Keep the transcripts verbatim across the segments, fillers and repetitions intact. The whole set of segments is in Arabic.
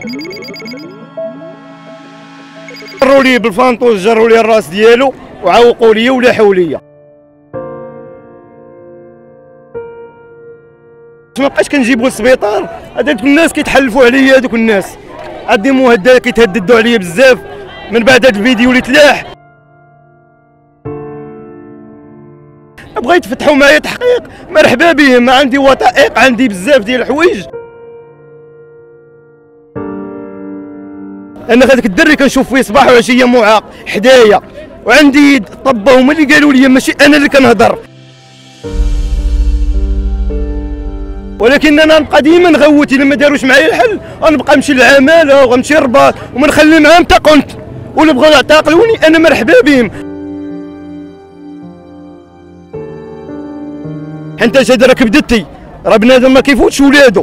جروا لي بالفانطوس، جروا لي الراس ديالو وعوقوا لي ولاحوا لي. ما بقاش كنجيبو للسبيطار، هذوك الناس كيتحلفوا عليا، هذوك الناس عندي مهددات كيتهددوا عليا بزاف من بعد هذا الفيديو اللي تلاح. بغيت يفتحوا معايا تحقيق، مرحبا بهم، ما عندي وثائق، عندي بزاف ديال الحوايج. انا هذاك الدري كنشوف فيه صباح وعشيه معاق حدايا، وعندي طبه هما اللي قالوا لي، ماشي انا اللي كنهضر. ولكن انا نبقى ديما نغوت، الا ما داروش معايا الحل غنبقى نمشي للعماله وغنمشي للرباط وما نخلي معاهم حتى قنت، ولا بغاو يعتقلوني انا مرحبا بهم. حنت هذا راه كبدتي، راه بنادم ما كيفوتش ولادو.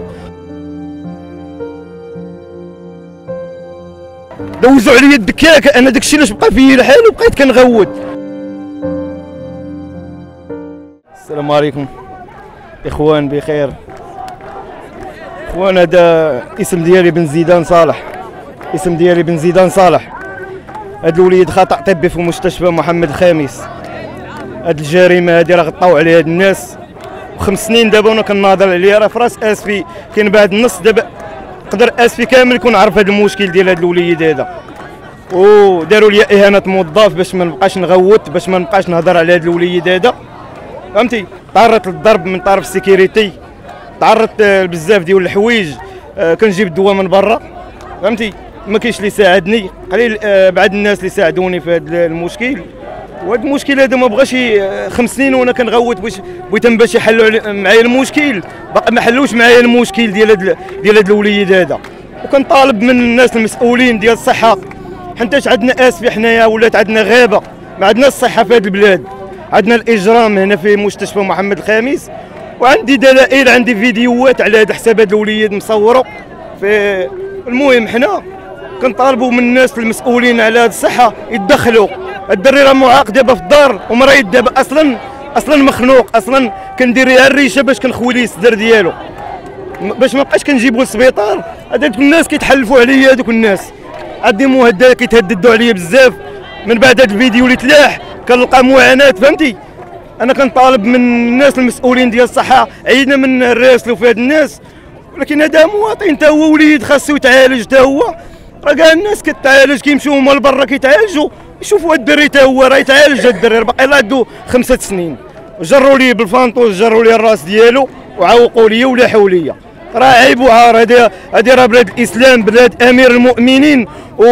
دوزوا عليا الدكاكه، انا داكشي علاش بقى فيا الحال وبقيت كنغوت. السلام عليكم اخوان، بخير اخوان. هذا اسم ديالي بن زيدان صالح، اسم ديالي بن زيدان صالح. هذا الوليد خطأ طبي في مستشفى محمد الخامس. هذه الجريمه هذه راه غطاو عليها هاد الناس، وخمس سنين دابا وانا كناضل عليها. راه في راس اسفي كاين بعد النص، دابا قدر اسفي كامل يكون عارف هذا المشكل ديال هذا الوليد هذا. وداروا لي اهانه موظف باش ما نبقاش نغوت، باش ما نبقاش نهضر على هذا الوليد هذا، فهمتي. تعرضت للضرب من طرف السيكيوريتي، تعرضت لبزاف ديال الحوايج، آه كنجيب الدواء من برا، فهمتي. ما كاينش اللي ساعدني، قليل آه بعض الناس اللي ساعدوني في هذا المشكل. وهذا المشكل هذا ما بغاش خمس سنين وانا كنغوت باش بغيتهم باش يحلوا معايا المشكل، باقي ما حلوش معايا المشكل ديال هذا ديال هذا الوليد هذا. وكنطالب من الناس المسؤولين ديال الصحه، حيتاش عندنا اسفي حنايا ولات عندنا غابه، ما عندناش الصحه في هذه البلاد. عندنا الاجرام هنا في مستشفى محمد الخامس، وعندي دلائل، عندي فيديوهات على هذا حساب هذا الوليد مصوره في. المهم حنا كنطالبوا من الناس المسؤولين على هذه الصحه يتدخلوا. الدري راه معاق دابا في الدار ومريض دابا، اصلا اصلا مخنوق، اصلا كندير ليها الريشه باش كنخوي ليه الصدر ديالو، باش ما بقاش كنجيبو للسبيطار. هذوك الناس كيتحلفوا عليا، هذوك الناس عندي مهددات كيتهددوا عليا بزاف من بعد هذا الفيديو اللي تلاح. كنلقى معاناه، فهمتي. انا كنطالب من الناس المسؤولين ديال الصحه، عيدنا من نراسلوا في هاد الناس، ولكن هذا مواطن تا هو وليد خاصو يتعالج تا هو. راه كاع الناس كتعالج، كيمشيو هما لبرا كيتعالجوا، يشوفوا هاد الدري تا هو راه يتعالج. هاد الدري راه باقي له عنده خمسة سنين. جروا لي بالفانطوس، جروا لي الراس ديالو وعوقوا لي ولاحوا لي. راه عيب وعار. هذه هذه راه بلاد الاسلام، بلاد امير المؤمنين،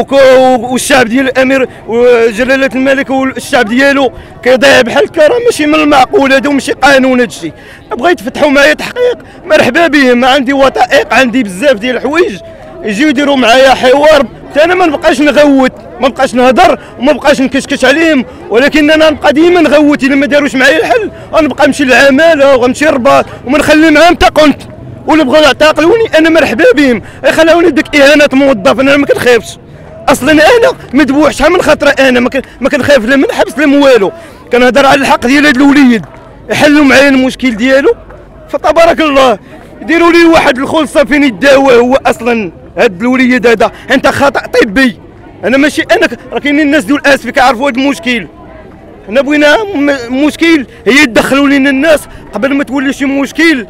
والشعب ديال الامير وجلاله الملك والشعب ديالو كيضيع بحال هكا. راه ماشي من المعقول هذا، وماشي قانون هذا الشيء. بغيت يفتحوا معايا تحقيق، مرحبا بهم، ما عندي وثائق، عندي بزاف ديال الحوايج. يجيو يديروا معايا حوار، حتى انا ما نبقاش نغوت، ما نبقاش نهضر وما نبقاش نكشكش عليهم. ولكن انا نبقى ديما نغوت، الا ما داروش معايا الحل غنبقى نمشي للعماله وغنمشي للرباط وما نخلي معاهم حتى قنت، ولا بغاو يعتقلوني انا مرحبا بهم. يخلوني ديك اهانه موظف، انا ما كنخافش اصلا. انا مذبوح شحال من خطره، انا ما كنخاف لا من حبس لا من والو. كنهضر على الحق ديال هذا الوليد، يحلوا معايا المشكل ديالو. فتبارك الله يديروا لي واحد الخلصه فين يداوى هو اصلا هذا الوليد هذا. انت خطا طبي، انا ماشي انا. راه كاينين الناس ديال اسفي كيعرفوا هذا المشكل. حنا بغينا مشكل هي يدخلوا لنا الناس قبل ما تولي شي مشكل.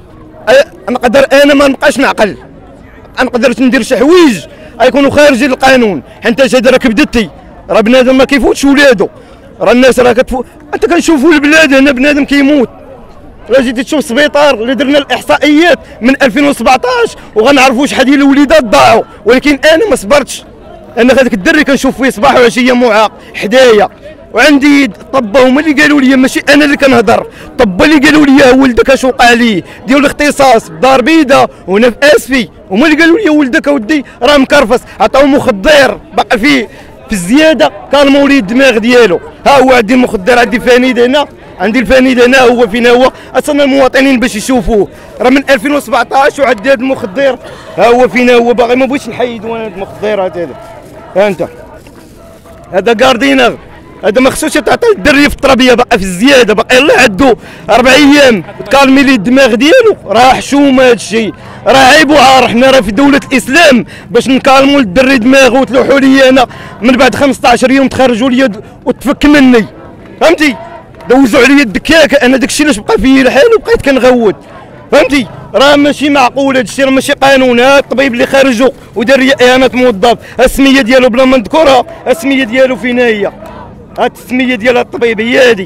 نقدر انا ما نبقاش نعقل، نقدر ندير شي حوايج غيكونوا خارج القانون، حيت هذا راه كبدتي، راه بنادم ما كيفوتش ولادو. راه الناس راه كتفوت، انت كنشوفوا البلاد هنا بنادم كيموت. راه جيتي تشوف السبيطار اللي درنا الاحصائيات من ألفين وسبعطاش وغنعرفوا شحال ديال الوليدات ضاعوا، ولكن انا ما صبرتش. انا هذاك الدري كنشوف فيه صباح وعشيه معاق حدايا، وعندي طبه هما اللي قالوا لي، ماشي انا اللي كنهضر. طبه اللي قالوا لي ولدك اش وقع ليه ديال الاختصاص بدار بيضاء وهنا في اسفي، هما اللي قالوا لي ولدك اودي راه مكرفس، عطاو مخدر باقي فيه في الزياده، كالموا لي الدماغ ديالو. ها هو عندي المخدر، عندي فانيد هنا، عندي الفانيد هنا هو فين هو. اصلا المواطنين باش يشوفوه راه من ألفين وسبعطاش وعندي هذا المخدر، ها هو فين هو. باغي ما بغيتش نحيدو انا هذا المخدرات هذا. ها انت هذا كاردينر، هذا ما خصوش تعطي الدري في التربيه، باقي في الزياده، باقي الله عنده اربع ايام كالمي لي الدماغ ديالو، راه حشومه هذا الشيء، راه عيب وعار. حنا راه في دوله الاسلام باش نكالموا الدري دماغه وتلوحوا لي انا من بعد خمسطاش يوم تخرجوا لي وتفك مني، فهمتي؟ دوزوا عليا الدكاكه، انا داكشي علاش بقى فيا الحال وبقيت كنغوت، فهمتي؟ راه ماشي معقول هذا الشيء، راه ماشي قانون. ها الطبيب اللي خرجوا ودار لي اهانه موظف، السميه ديالو بلا ما نذكرها، السميه ديالو فين هي؟ هاد السميه ديال الطبيب هي هادي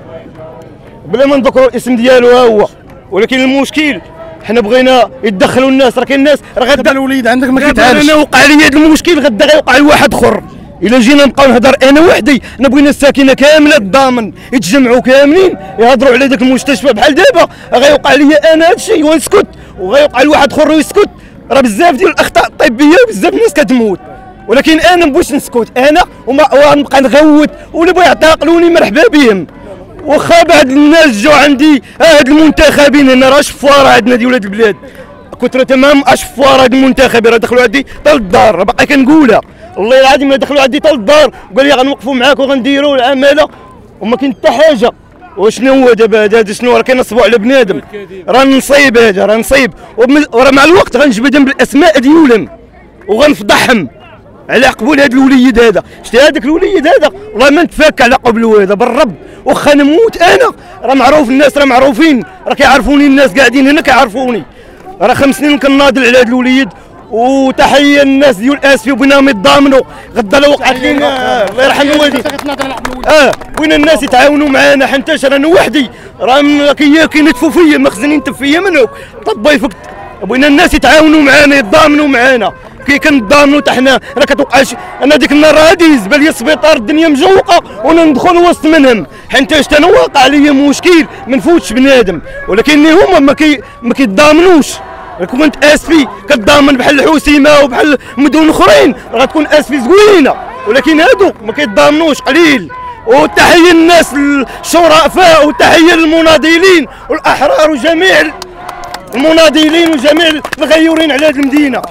بلا ما نذكروا الاسم ديالو ها هو. ولكن المشكل حنا بغينا يدخلوا الناس، راه كاين الناس راه غدا الوليد عندك ما كيتعالجش. انا وقع لي هذا المشكل غدا غيوقع لواحد اخر. الا جينا نبقاو نهضر انا وحدي، انا بغينا الساكنه كامله الضامن يتجمعوا كاملين يهضروا على ذاك المستشفى بحال دابا، غيوقع لي انا هذا الشيء ونسكت، وغيوقع لواحد اخر ويسكت. راه بزاف ديال الاخطاء الطبيه وبزاف الناس كتموت، ولكن انا مبغيتش نسكت انا ونبقى نغوت، ولا بغا يعتقلوني مرحبا بهم. واخا بعض الناس جاو عندي هاد المنتخبين هنا راه شفوار عندنا ديال ولاد البلاد، كثر تمام اشفوار هاد المنتخبين راه دخلوا عندي حتى للدار، راه باقي كنقولها والله العظيم ما دخلوا عندي حتى للدار وقال لي غنوقفوا معاك وغنديروا العماله وما كاين حتى حاجه. وشنو هو دابا هذا؟ شنو راه كنصبوا على بنادم؟ راه نصيب هذا، راه نصيب، وراه مع الوقت غنجبدهم بالاسماء ديالهم وغنفضحهم على قبول هذا الوليد هذا. شتي هذاك الوليد هذا والله ما نتفاك على قبله هذا بالرب، واخا نموت انا راه معروف، الناس راه معروفين، راه كيعرفوني الناس قاعدين هنا كيعرفوني، راه خمس سنين كناضل على هذا الوليد. وتحيه الناس ديال اسفي وبينهم يتضامنوا غدا لو وقعت لينا الله يرحم والدي. اه وين الناس يتعاونوا معانا، حنتاش انا وحدي راه كينتفوا فيا مخزنين نتف فيا منو طبا يفك. بغينا الناس يتعاونوا معانا يتضامنوا معانا كي كنتضامنوا حتى حنا. راه كتوقع انا ديك النهار غادي يزبل لي السبيطار الدنيا مجوقه وانا ندخل وسط منهم، حنتاش انا واقع عليا مشكل ما نفوتش بنادم، ولكن هما ما كي ما كيتضامنوش. كنت اسفي كتضامن بحال الحوسيمه وبحال مدن اخرين راه تكون اسفي زوينه، ولكن هادو ما كيتضامنوش قليل. وتحيه الناس الشرفاء وتحيه للمناضلين والاحرار وجميع المناضلين وجميع الغيورين على هذه المدينه.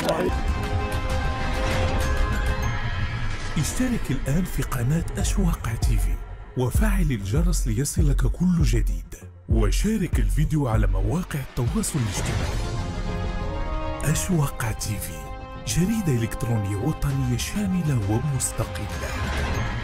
اشترك الآن في قناة أشواق تيفي وفعل الجرس ليصلك كل جديد، وشارك الفيديو على مواقع التواصل الاجتماعي. أشواق تيفي، جريدة إلكترونية وطنية شاملة ومستقلة.